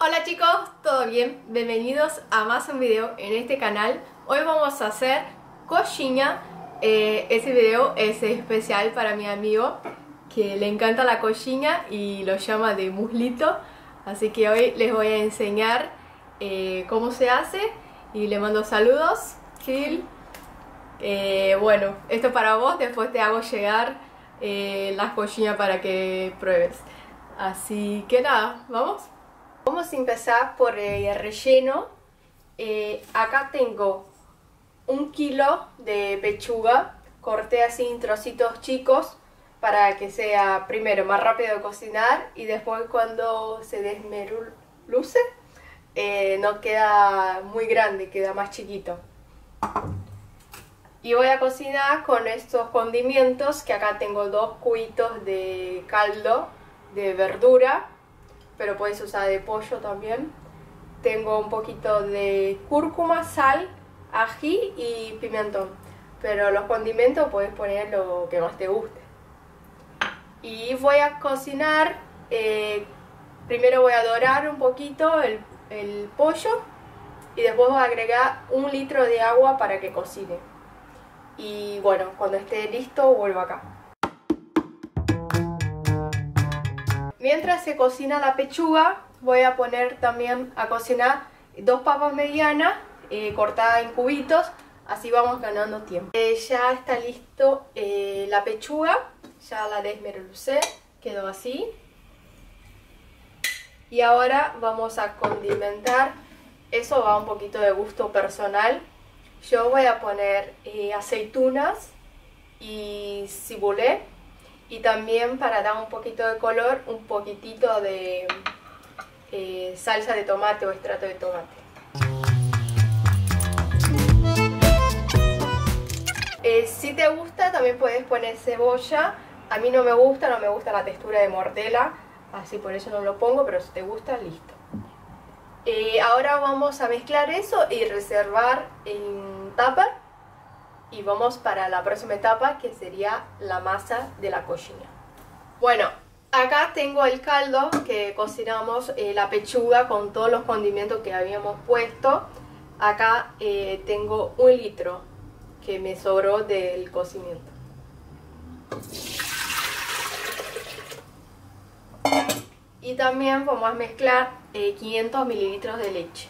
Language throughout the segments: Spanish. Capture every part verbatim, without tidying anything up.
Hola chicos, ¿todo bien? Bienvenidos a más un video en este canal. Hoy vamos a hacer coxinha. eh, Ese video es especial para mi amigo que le encanta la coxinha y lo llama de muslito. Así que hoy les voy a enseñar eh, cómo se hace y le mando saludos, Phil. Eh, bueno, esto para vos, después te hago llegar eh, las coxinhas para que pruebes. Así que nada, ¿vamos? Vamos a empezar por el relleno. Eh, acá tengo un kilo de pechuga. Corté así en trocitos chicos para que sea primero más rápido de cocinar y después cuando se desmeluce eh, no queda muy grande, queda más chiquito. Y voy a cocinar con estos condimentos, que acá tengo dos cubitos de caldo de verdura, pero puedes usar de pollo también. Tengo un poquito de cúrcuma, sal, ají y pimentón, pero los condimentos puedes poner lo que más te guste. Y voy a cocinar, eh, primero voy a dorar un poquito el, el pollo y después voy a agregar un litro de agua para que cocine. Y bueno, cuando esté listo vuelvo acá. Mientras se cocina la pechuga, voy a poner también a cocinar dos papas medianas eh, cortadas en cubitos, así vamos ganando tiempo. Eh, ya está listo eh, la pechuga, ya la desmenucé, quedó así. Y ahora vamos a condimentar, eso va un poquito de gusto personal. Yo voy a poner eh, aceitunas y cibulet. Y también, para dar un poquito de color, un poquitito de eh, salsa de tomate o extracto de tomate. Eh, si te gusta, también puedes poner cebolla. A mí no me gusta, no me gusta la textura de mortela, así por eso no lo pongo, pero si te gusta, listo. Eh, ahora vamos a mezclar eso y reservar en tupper. Y vamos para la próxima etapa, que sería la masa de la coxinha. Bueno, acá tengo el caldo que cocinamos, eh, la pechuga con todos los condimentos que habíamos puesto. Acá eh, tengo un litro que me sobró del cocimiento. Y también vamos a mezclar eh, quinientos mililitros de leche.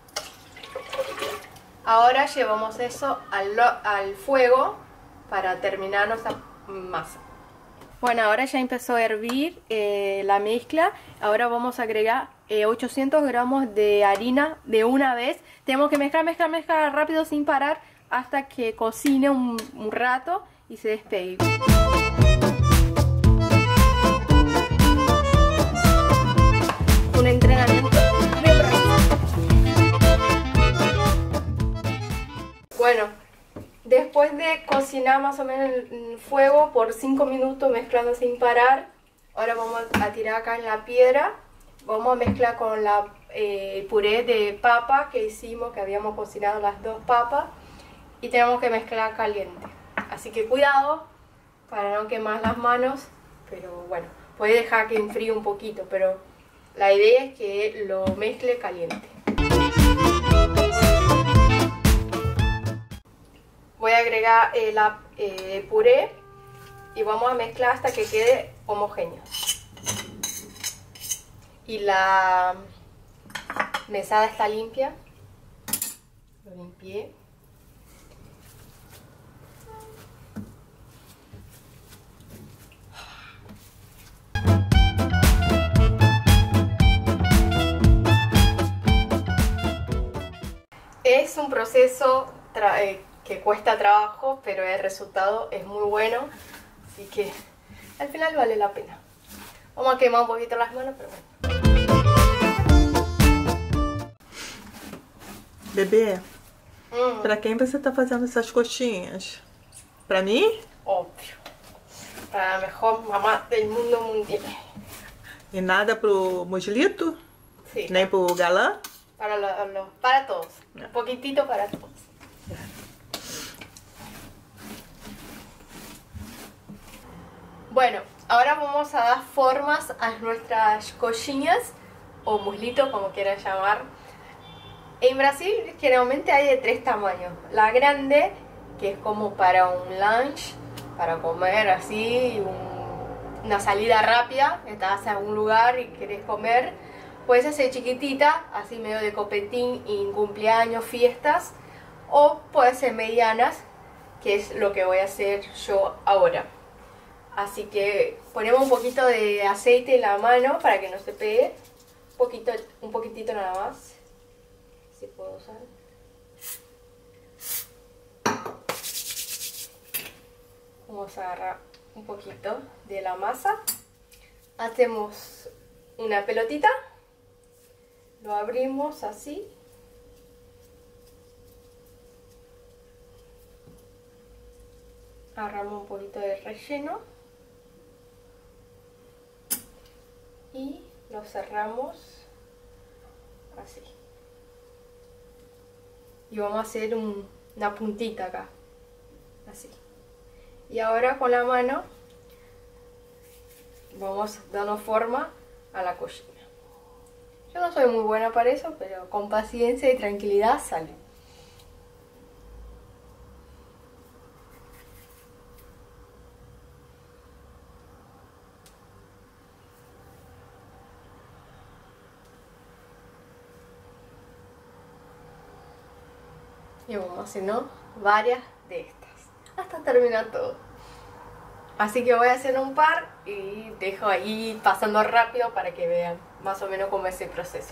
Ahora llevamos eso al, al fuego para terminar nuestra masa. Bueno, ahora ya empezó a hervir eh, la mezcla. Ahora vamos a agregar eh, ochocientos gramos de harina de una vez. Tenemos que mezclar, mezclar, mezclar rápido sin parar hasta que cocine un, un rato y se despegue. Un entrenamiento. Bueno, después de cocinar más o menos el fuego por cinco minutos mezclando sin parar, ahora vamos a tirar acá en la piedra. Vamos a mezclar con la eh, puré de papa que hicimos, que habíamos cocinado las dos papas, y tenemos que mezclar caliente. Así que cuidado para no quemar las manos, pero bueno, puede dejar que enfríe un poquito, pero la idea es que lo mezcle caliente. Voy a agregar el eh, puré y vamos a mezclar hasta que quede homogéneo. Y la mesada está limpia. Lo limpié. Es un proceso eh, que cuesta trabajo, pero el resultado es muy bueno, así que al final vale la pena. Vamos a quemar un poquito las manos, pero bueno. Bebê, hum. Pra quem você tá fazendo essas coxinhas? Pra mim? Óbvio. Para a mejor mamá del mundo mundial. E nada pro muslito? Sí. Nem pro galã? Para, lo, lo, para todos. Un poquitito para todos. Bueno, ahora vamos a dar formas a nuestras coxinhas. o muslito, como quieran llamar. En Brasil generalmente hay de tres tamaños. La grande, que es como para un lunch, para comer así, un, una salida rápida, estás en algún lugar y querés comer. Puede ser chiquitita, así medio de copetín en cumpleaños, fiestas. O puede ser medianas, que es lo que voy a hacer yo ahora. Así que ponemos un poquito de aceite en la mano para que no se pegue. Un poquito, un poquitito nada más. Si puedo usar. Vamos a agarrar un poquito de la masa. Hacemos una pelotita. Lo abrimos así. Agarramos un poquito de relleno. Y lo cerramos así. Y vamos a hacer un, una puntita acá. Así. Y ahora con la mano vamos dando forma a la cochina. Yo no soy muy buena para eso, pero con paciencia y tranquilidad sale. Y vamos haciendo varias de estas hasta terminar todo. Así que voy a hacer un par y dejo ahí pasando rápido para que vean más o menos cómo es el proceso.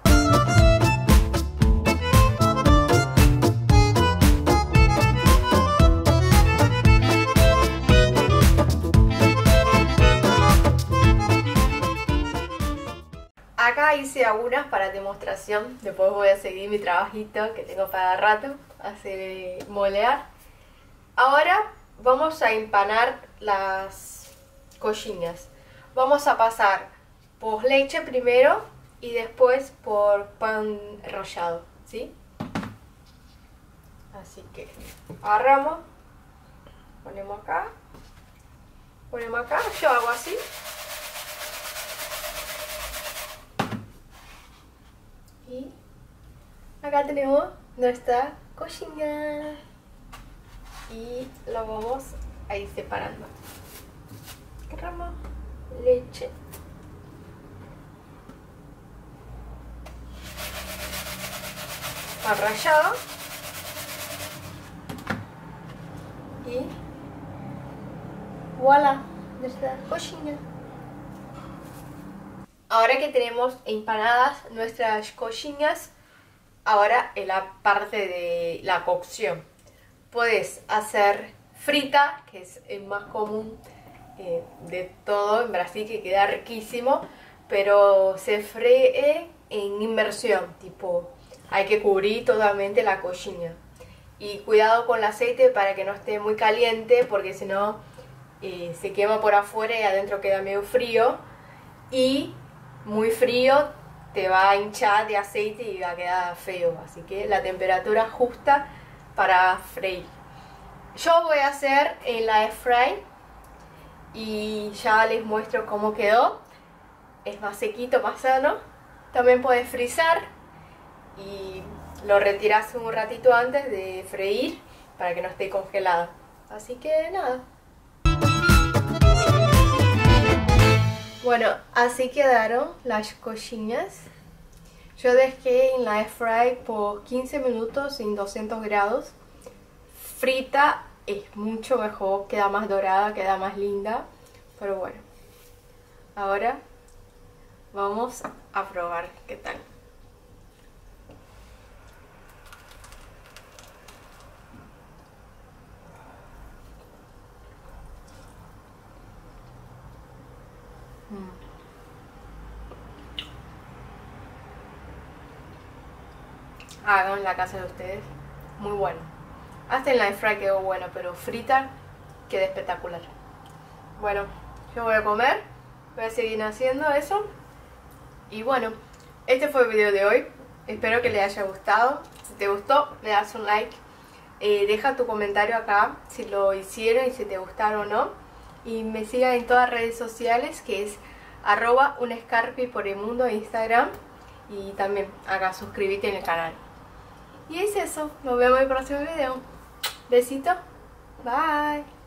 Acá hice algunas para demostración, después voy a seguir mi trabajito que tengo para rato, hacer molear. Ahora vamos a empanar las coxinhas. Vamos a pasar por leche primero y después por pan rallado, ¿sí? Así que agarramos, ponemos acá, ponemos acá, yo hago así. Y acá tenemos nuestra coxinha y lo vamos a ir separando. Agarramos leche, pan rallado y voilà, nuestra coxinha. Ahora que tenemos empanadas nuestras coxinhas, ahora en la parte de la cocción. Puedes hacer frita, que es el más común eh, de todo en Brasil, que queda riquísimo, pero se fríe en inmersión, tipo, hay que cubrir totalmente la coxinha. Y cuidado con el aceite para que no esté muy caliente, porque si no eh, se quema por afuera y adentro queda medio frío. Y muy frío te va a hinchar de aceite y va a quedar feo, así que la temperatura justa para freír. Yo voy a hacer en la air fry y ya les muestro cómo quedó. Es más sequito, más sano. También puedes frizar y lo retiras un ratito antes de freír para que no esté congelado. Así que nada. Bueno, así quedaron las coxinhas. Yo dejé en la air fry por quince minutos en doscientos grados. Frita es mucho mejor, queda más dorada, queda más linda. Pero bueno, ahora vamos a probar qué tal. Hagan en la casa de ustedes, muy bueno. Hasta en la air fry quedó bueno, pero frita queda espectacular. Bueno, yo voy a comer, voy a seguir haciendo eso. Y bueno, este fue el video de hoy. Espero que les haya gustado. Si te gustó, le das un like. Eh, deja tu comentario acá si lo hicieron y si te gustaron o no. Y me sigan en todas las redes sociales, que es arroba un escarpi por el mundo en Instagram. Y también acá suscríbete en el canal. Y es eso, nos vemos en el próximo video. Besito, bye.